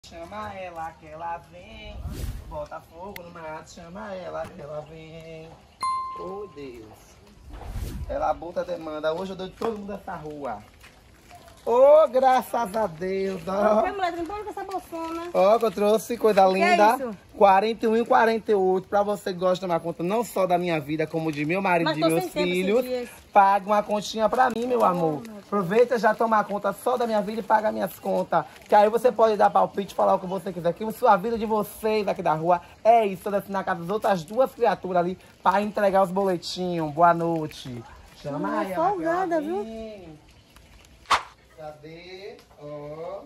Chama ela que ela vem. Bota fogo no mato, chama ela que ela vem. Oh, Deus. Ela bota demanda. Hoje eu dou de todo mundo dessa rua. Oh, graças a Deus. Ó, mulher, não pode com essa bolsona. ó, que eu trouxe coisa linda. é isso? 41 e 48. Pra você que gosta de tomar conta não só da minha vida, como de meu marido e de meus filhos. Paga uma continha pra mim, meu amor. Aproveita já tomar conta só da minha vida e paga minhas contas. Que aí você pode dar palpite, falar o que você quiser. Que a vida de vocês aqui da rua é isso. Eu desci na casa das outras duas criaturas ali pra entregar os boletinhos. Boa noite. Chama ela. Folgada, viu? Cadê? Ó.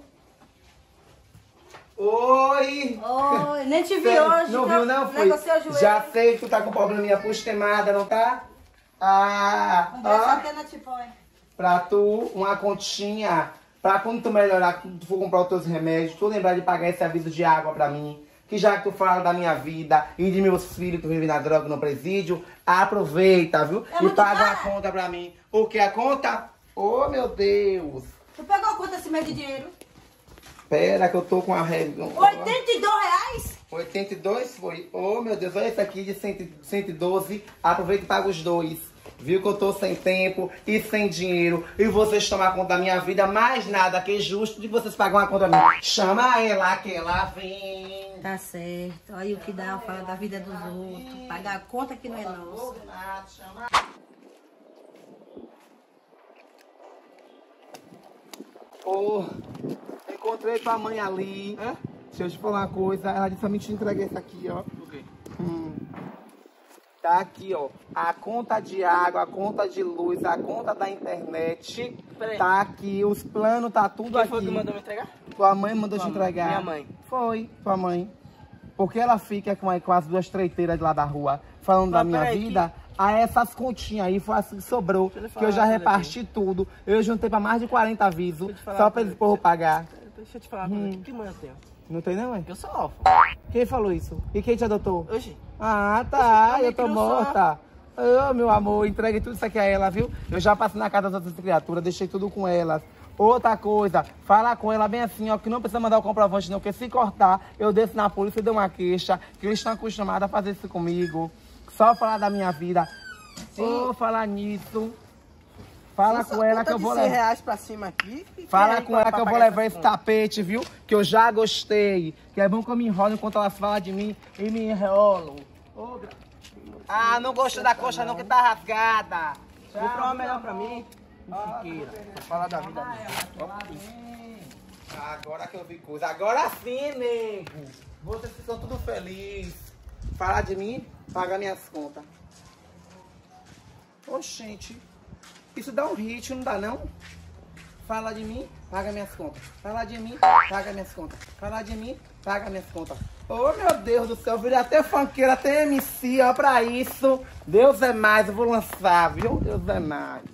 Oi! Oi, nem te vi hoje. Não viu, não? Fui. Já sei que tu tá com probleminha pustemada, não tá? Ah, ó. Pra tu, uma continha. Pra quando tu melhorar, quando tu for comprar os teus remédios, tu lembrar de pagar esse aviso de água pra mim. Que já que tu fala da minha vida e de meus filhos que vivem na droga no presídio, aproveita, viu? E paga a conta pra mim. Porque a conta... Oh, meu Deus! Tu pegou quanto esse mês de dinheiro? Pera que eu tô com a regra. R$82? 82 foi? Oh, meu Deus, olha esse aqui de 112. Aproveita e paga os dois. Viu que eu tô sem tempo e sem dinheiro. E vocês tomam conta da minha vida. Mais nada que justo de vocês pagar uma conta minha. Chama ela que ela vem. Tá certo. Olha o que dá, fala da vida dos outros. Pagar a conta que não é nossa. Oh, encontrei tua mãe ali. Deixa eu te falar uma coisa. Ela disse pra mim te entregar isso aqui, ó. O quê? Tá aqui, ó. A conta de água, a conta de luz, a conta da internet. Peraí. Tá aqui, os planos, tá tudo Quem aqui. foi que mandou me entregar? Tua mãe mandou te entregar. Minha mãe. Foi, tua mãe. Porque ela fica com as duas treiteiras de lá da rua, falando da minha vida. Aí essas continhas aí foi assim que sobrou, que eu já reparti tudo. Eu juntei pra mais de 40 avisos, só pra esse povo pagar. Deixa eu te falar uma coisa. Que mãe eu tenho? Não tem não, é? Eu sou órfão. Quem falou isso? E quem te adotou? Hoje. Ah, tá. Oxi, Eu tô morta. Ô, meu amor, entreguei tudo isso aqui a ela, viu? Eu já passei na casa das outras criaturas, deixei tudo com elas. Outra coisa, fala com ela bem assim, ó, que não precisa mandar o comprovante não, porque se cortar, eu desço na polícia e dou uma queixa, que eles estão acostumados a fazer isso comigo. Só falar da minha vida. Ô, falar nisso. Fala com ela que eu vou levar. R$100 pra cima aqui. Fala com ela que eu vou levar esse tapete, viu? Que eu já gostei. Que é bom que eu me enrolo enquanto elas falam de mim e me enrolo. Ah, não gostei da coxa não, que tá rasgada. Vou pra uma melhor pra mim. Fiqueira. Vou falar da vida minha. Agora que eu vi coisa. Agora sim, nego. Vocês ficam tudo felizes. Falar de mim, paga minhas contas. Oxente. Isso dá um hit, não dá não? Fala de mim, paga minhas contas. Fala de mim, paga minhas contas. Fala de mim, paga minhas contas. Oh, meu Deus do céu, virei até funkeira, até MC, ó, pra isso. Deus é mais, eu vou lançar, viu? Deus é mais.